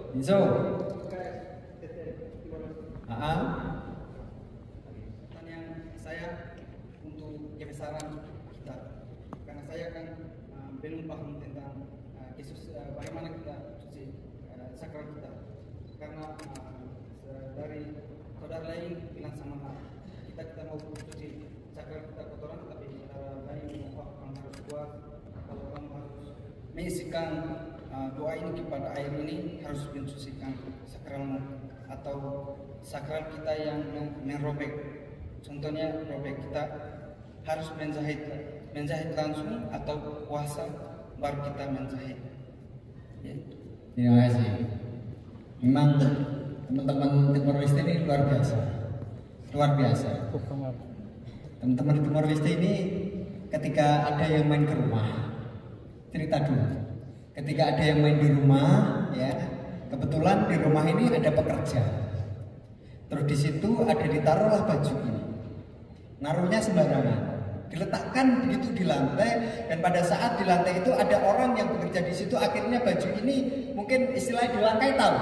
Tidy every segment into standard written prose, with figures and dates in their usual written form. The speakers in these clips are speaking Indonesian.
Inso. Ah. Pertanyaan saya untuk kebesaran kita, karena saya kan belum paham tentang Yesus, bagaimana kita cuci sakral kita, karena dari saudara lain bilang sama kita mau cuci sakral kita kotoran, tapi saudara lain kamu harus kuat, kalau kamu harus mengisikan doa ini kepada air ini harus mencucikan sakralmu atau sakral kita yang merobek. Contohnya robek, kita harus menjahit langsung atau puasa baru kita menjahit. Ya. Terima kasih. Memang teman-teman Timor Leste ini luar biasa. Teman-teman di Timor Leste ini ketika ada yang main ke rumah, cerita dulu. Ketika ada yang main di rumah, ya kebetulan di rumah ini ada pekerja. Terus di situ ada ditaruhlah baju ini. Naruhnya sembarangan, diletakkan begitu di lantai, dan pada saat di lantai itu ada orang yang bekerja di situ, akhirnya baju ini mungkin istilahnya dilangkai, tahu?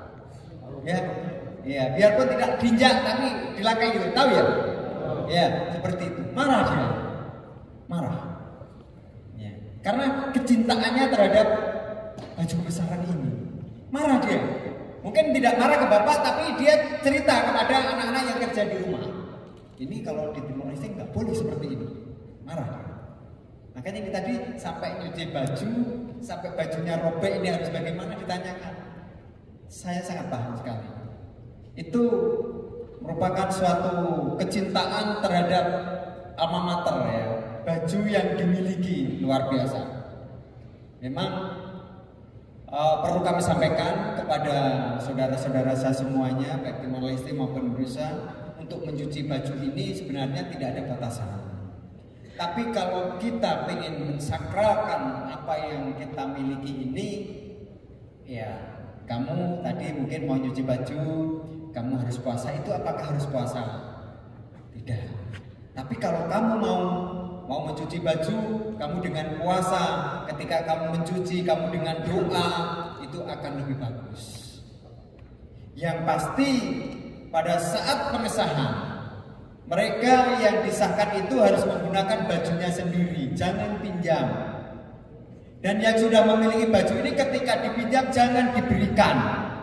Ya, biarpun tidak diinjak tapi dilangkai gitu, tahu ya? Ya, seperti itu. Marah dia, marah. Ya, karena kecintaannya terhadap baju kebesaran ini, marah dia. Mungkin tidak marah ke bapak, tapi dia cerita kepada anak-anak yang kerja di rumah. Ini kalau di Timor Leste nggak boleh seperti ini, marah. Makanya ini tadi sampai nyuci baju, sampai bajunya robek, ini harus bagaimana ditanyakan. Saya sangat paham sekali. Itu merupakan suatu kecintaan terhadap alma mater ya, baju yang dimiliki luar biasa. Memang perlu kami sampaikan kepada saudara-saudara saya semuanya, baik Timor Leste maupun Indonesia, untuk mencuci baju ini sebenarnya tidak ada batasan. Tapi kalau kita ingin mensakralkan apa yang kita miliki ini, ya kamu tadi mungkin mau nyuci baju, kamu harus puasa, itu apakah harus puasa? Tidak. Tapi kalau kamu mau mencuci baju, kamu dengan puasa, ketika kamu mencuci, kamu dengan doa, itu akan lebih bagus. Yang pasti pada saat pengesahan, mereka yang disahkan itu harus menggunakan bajunya sendiri, jangan pinjam. Dan yang sudah memiliki baju ini ketika dipinjam jangan diberikan.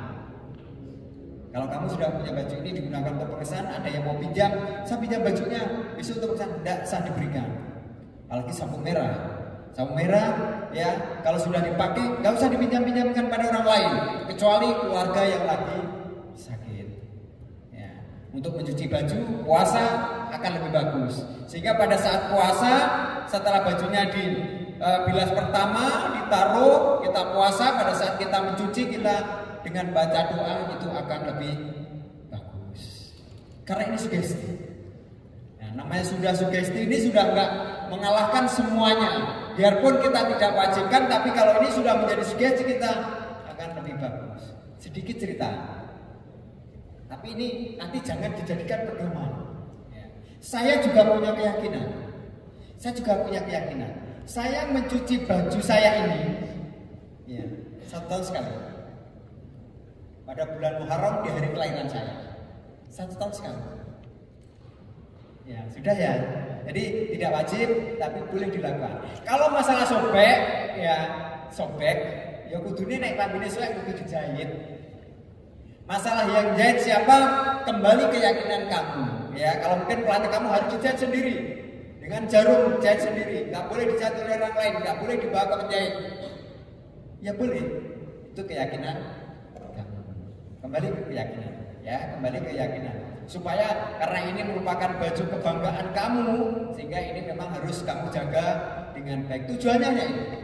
Kalau kamu sudah punya baju ini digunakan untuk pengesahan, ada yang mau pinjam, saya pinjam bajunya, besok untuk pengesahan, tidak sah diberikan. Apalagi sabuk merah, ya kalau sudah dipakai nggak usah dipinjam-pinjamkan pada orang lain, kecuali keluarga yang lagi sakit. Ya, untuk mencuci baju puasa akan lebih bagus, sehingga pada saat puasa setelah bajunya dibilas pertama ditaruh, kita puasa, pada saat kita mencuci kita dengan baca doa itu akan lebih bagus. Karena ini sugesti. Nah, namanya sudah sugesti, ini sudah enggak mengalahkan semuanya. Biarpun kita tidak wajibkan, tapi kalau ini sudah menjadi sugesti kita akan lebih bagus. Sedikit cerita. Tapi ini nanti jangan dijadikan pedoman. Ya. Saya juga punya keyakinan. Saya mencuci baju saya ini, ya, 1 tahun sekali. Pada bulan Muharram di hari kelahiran saya, 1 tahun sekali. Ya sudah ya. Jadi tidak wajib, tapi boleh dilakukan. Kalau masalah sobek, ya kudune naik lambene soek kudu dijahit. Masalah yang jahit siapa? Kembali keyakinan kamu. Ya, kalau mungkin pelatih kamu harus dijahit sendiri dengan jarum jahit sendiri, nggak boleh dijahit oleh orang lain, nggak boleh dibawa ke penjahit. Ya boleh, itu keyakinan kamu. Kembali ke keyakinan, ya kembali ke keyakinan. Supaya karena ini merupakan baju kebanggaan kamu, sehingga ini memang harus kamu jaga dengan baik. Tujuannya hanya ini.